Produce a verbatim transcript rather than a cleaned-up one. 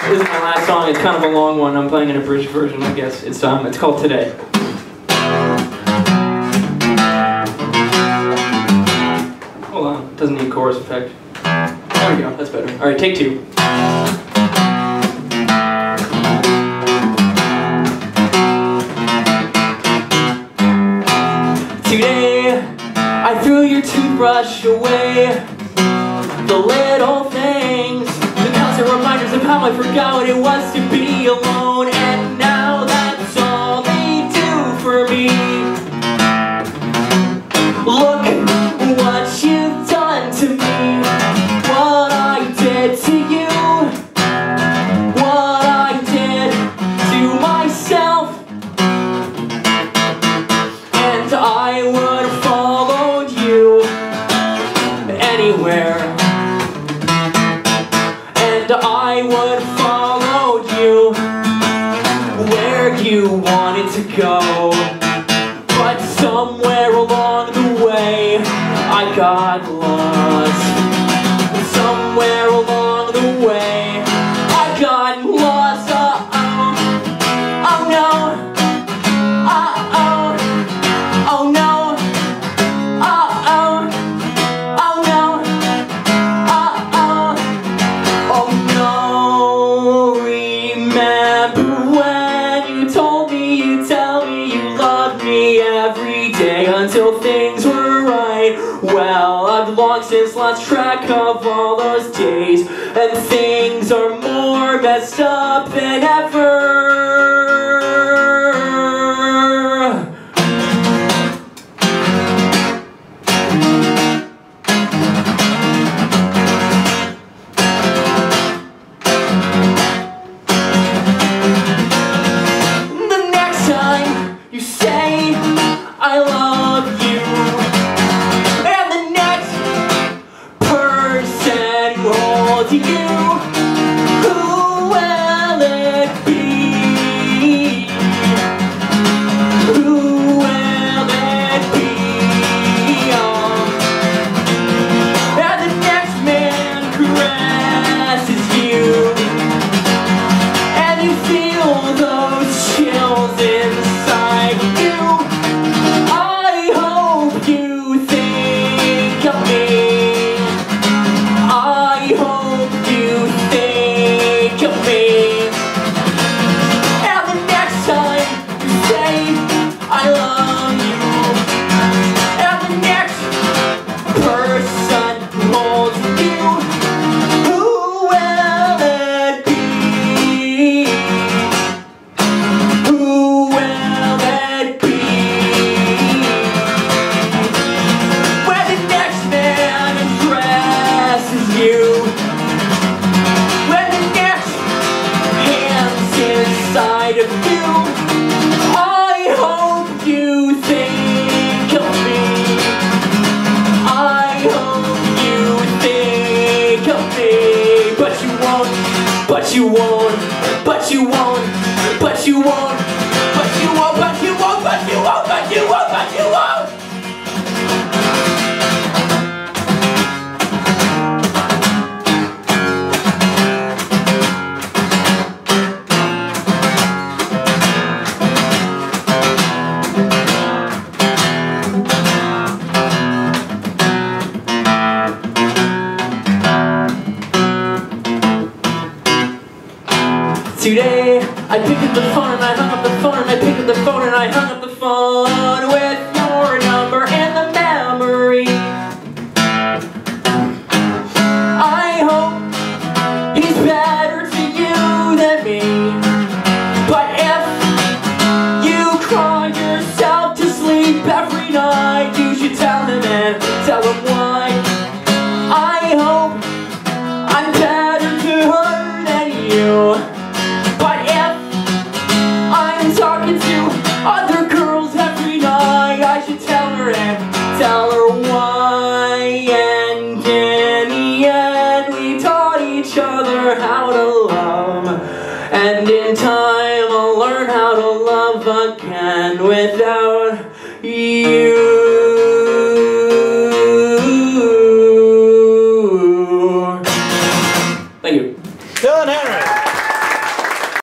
This is my last song. It's kind of a long one. I'm playing an abridged version, I guess. It's um, it's called Today. Hold on. It doesn't need chorus effect. There we go. That's better. All right, take two. Today, I threw your toothbrush away. The little things, the constant reminders of how I forgot what it was to be alone. And now that's all they do for me. Look what you've done to me, what I did to you, what I did to myself. And I would have followed you anywhere. And I would have followed you where you wanted to go. But somewhere along the way I got lost. Somewhere along the way I got lost. Uh-oh. Oh no. Uh-oh. Oh no. Uh-oh. Oh no. Uh-oh. Oh no. Remember when you told me, you tell me you loved me every day until things were right. Well, I've long since lost track of all those days, and things are more messed up than ever. The next time you say I love you, and the next person who holds you, who will it be? Who will it be? Oh. And the next man caresses you, and you feel those chills inside you. I hope you think of me. I hope you think of me. And the next time you say I love you, and the next person who holds you, who will it be? Who will it be? When the next man impresses you, when the next hand's inside of you, I hope you think of me. I hope you think of me. But you won't, but you won't, but you won't, but you won't, but you won't, but you won't, but you won't, but you won't, but you won't. Today, I picked up the phone and I hung up the phone and I picked up the phone and I hung up the phone with your number and the memory. I hope he's better to you than me. But if you cry yourself to sleep every night, you should tell him and tell him why. I hope I'm better to her than you. Talking to other girls every night, I should tell her and tell her why. And in the end, we taught each other how to love, and in time I'll learn how to love again without